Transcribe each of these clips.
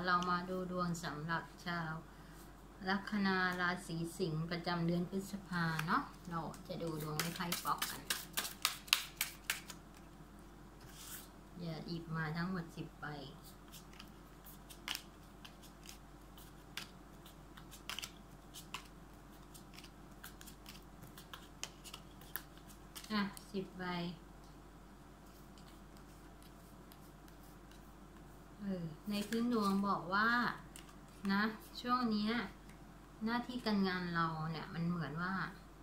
เรามาดูดวงสำหรับชาวลัคนาราศีสิงห์ประจำเดือนพฤษภาเนาะเราจะดูดวงในไพ่ป๊อกกันอย่าหยิบมาทั้งหมด10 ใบ10 ใบในพื้นดวงบอกว่านะช่วงนี้หน้าที่การงานเราเนี่ยมันเหมือนว่า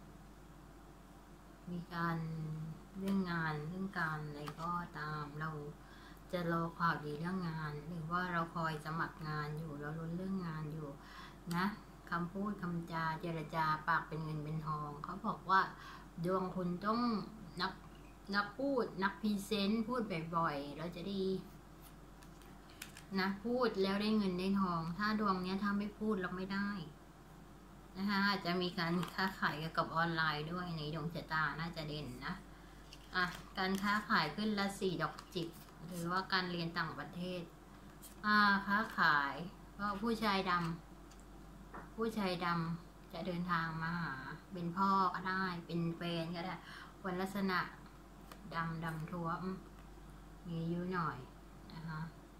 มีการเรื่องงานเรื่องการอะไรก็ตามเราจะรอข่าวดีเรื่องงานหรือว่าเราคอยสมัครงานอยู่เราลุ้นเรื่องงานอยู่นะคำพูดคำจาเจรจาปากเป็นเงินเป็นทองเขาบอกว่าดวงคุณต้องนักพูดนักพรีเซนต์พูดบ่อยๆเราจะดีนะพูดแล้วได้เงินได้ทองถ้าดวงเนี้ยถ้าไม่พูดเราไม่ได้นะคะจะมีการค้าขายเกี่ยวกับออนไลน์ด้วยในดวงชะตาน่าจะเด่นนะการค้าขายขึ้นละ4 ดอกจิกหรือว่าการเรียนต่างประเทศค้าขายก็ผู้ชายดำจะเดินทางมาหาเป็นพ่อก็ได้เป็นแฟนก็ได้คนลักษณะดำท้วมมีอายุหน่อยนะคะ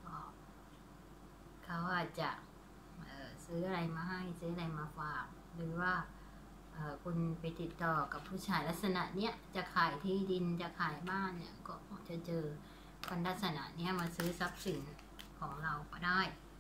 เขาอาจจะซื้ออะไรมาให้ซื้ออะไรมาฝากหรือว่าคุณไปติดต่อกับผู้ชายลักษณะเนี้ยจะขายที่ดินจะขายบ้านเนี่ยก็จะเจอคนลักษณะเนี้ยมาซื้อทรัพย์สินของเราก็ได้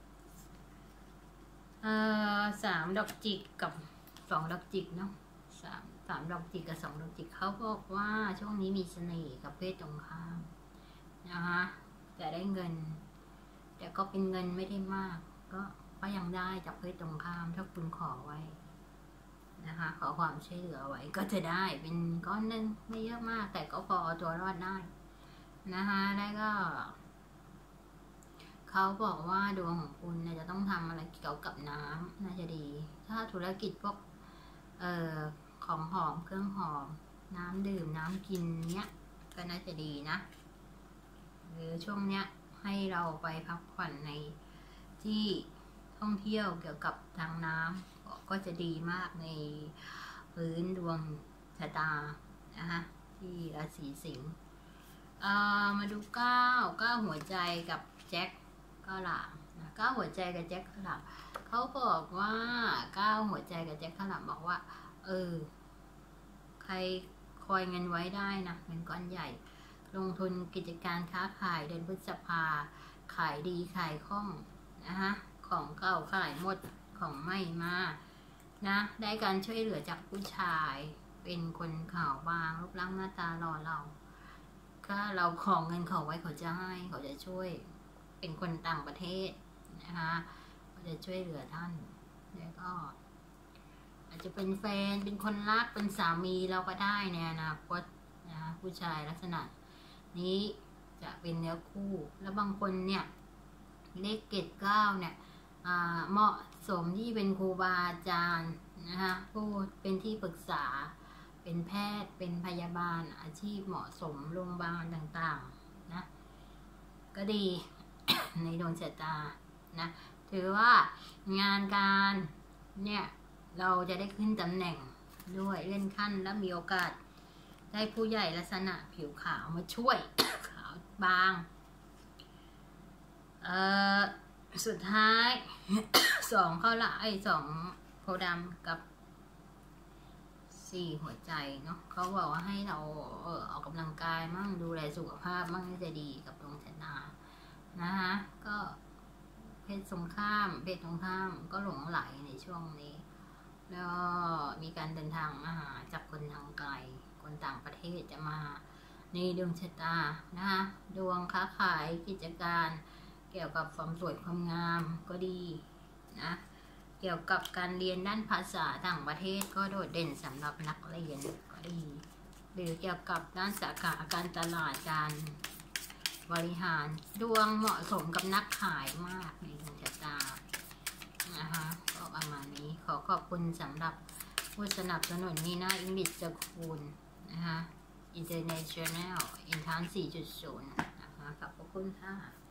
3 ดอกจิกกับ2 ดอกจิกเนาะ3 ดอกจิกกับ2 ดอกจิกเขาบอกว่าช่วงนี้มีเสน่ห์กับเพศตรงข้ามนะคะจะได้เงินแต่ก็เป็นเงินไม่ได้มากก็ยังได้จากเพศตรงข้ามถ้าคุณขอไว้นะคะขอความช่วยเหลือไว้ก็จะได้เป็นก้อนนึงไม่เยอะมากแต่ก็พอตัวรอดได้นะคะแล้วก็เขาบอกว่าดวงของคุณเนี่ยจะต้องทำอะไรเกี่ยวกับน้ำน่าจะดีถ้าธุรกิจพวกของหอมเครื่องหอมน้ำดื่มน้ำกินเนี้ยก็น่าจะดีนะหรือช่วงเนี้ยให้เราไปพักผ่อนในที่ท่องเที่ยวเกี่ยวกับทางน้ำก็จะดีมากในพื้นดวงชะตานะคะที่ราศีสิงห์มาดู9 หัวใจกับแจ็คข้าวหลาม9 หัวใจกับแจ็คข้าวหลามเขาบอกว่า9 หัวใจกับแจ็คข้าวหลามบอกว่าใครคอยเงินไว้ได้นะเงินก้อนใหญ่ลงทุนกิจการค้าขายเดือนพฤษภาขายดีขายคล่องนะคะของเก่าขายหมดของใหม่มานะได้การช่วยเหลือจากผู้ชายเป็นคนขาวบางรูปร่างหน้าตาหล่อเราถ้าเราของเงินเขาไว้เขาจะให้เขาจะช่วยเป็นคนต่างประเทศนะคะเขาจะช่วยเหลือท่านแล้วก็อาจจะเป็นแฟนเป็นคนรักเป็นสามีเราก็ได้ในอนาคตนะคะผู้ชายลักษณะนี้จะเป็นเนื้อคู่แล้วบางคนเนี่ยเลข9เนี่ยเหมาะสมที่เป็นครูบาอาจารย์นะคะผู้เป็นที่ปรึกษาเป็นแพทย์เป็นพยาบาลอาชีพเหมาะสมโรงพยาบาลต่างๆนะก็ดี ในดวงชะตานะถือว่างานการเนี่ยเราจะได้ขึ้นตำแหน่งด้วยเลื่อนขั้นและมีโอกาสได้ผู้ใหญ่ลักษณะผิวขาวมาช่วย ขาวบางสุดท้าย 2 ข้าวหลาม2 โพธิ์ดำกับ4 หัวใจเนาะเขาบอกว่าให้เราออกกำลังกายมั่งดูแลสุขภาพมั่งจะดีกับดวงชะตานะคะก็เพศตรงข้ามก็หลงไหลในช่วงนี้แล้วมีการเดินทางมาหาจากคนทางไกลคนต่างประเทศจะมาในดวงชะตานะคะดวงค้าขายกิจการเกี่ยวกับความสวยความงามก็ดีนะเกี่ยวกับการเรียนด้านภาษาต่างประเทศก็โดดเด่นสำหรับนักเรียนก็ดีหรือเกี่ยวกับด้านสาขาการตลาดการบริหารดวงเหมาะสมกับนักขายมากในดวงชะตานะคะก็ประมาณนี้ขอขอบคุณสำหรับผู้สนับสนุนนี่นะอิงลิชสคูลนะคะ International Entrance 4.0 นะคะขอบคุณค่ะ